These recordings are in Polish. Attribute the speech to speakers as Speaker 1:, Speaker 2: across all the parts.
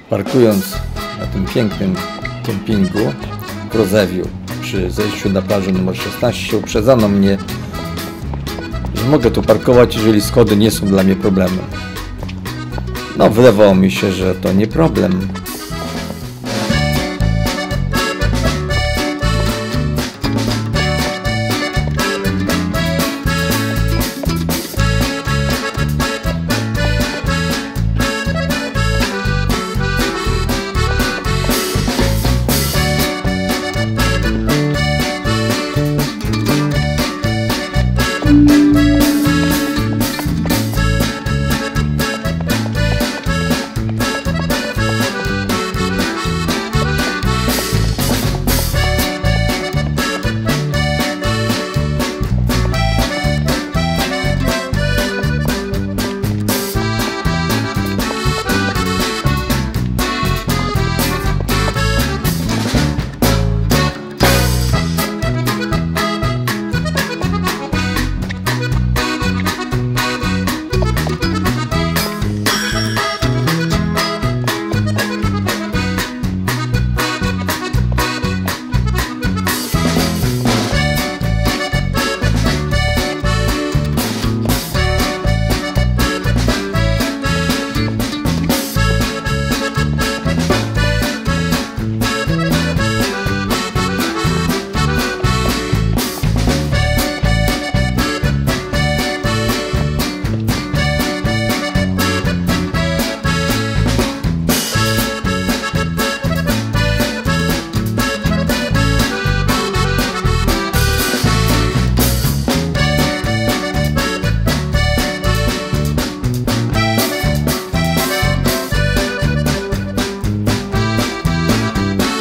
Speaker 1: Parkując na tym pięknym kempingu w Rozewiu przy zejściu na plażę numer 16 uprzedzano mnie, że mogę tu parkować, jeżeli schody nie są dla mnie problemem. No, wydawało mi się, że to nie problem.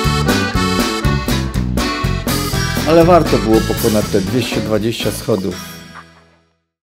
Speaker 1: Ale warto było pokonać te 220 schodów.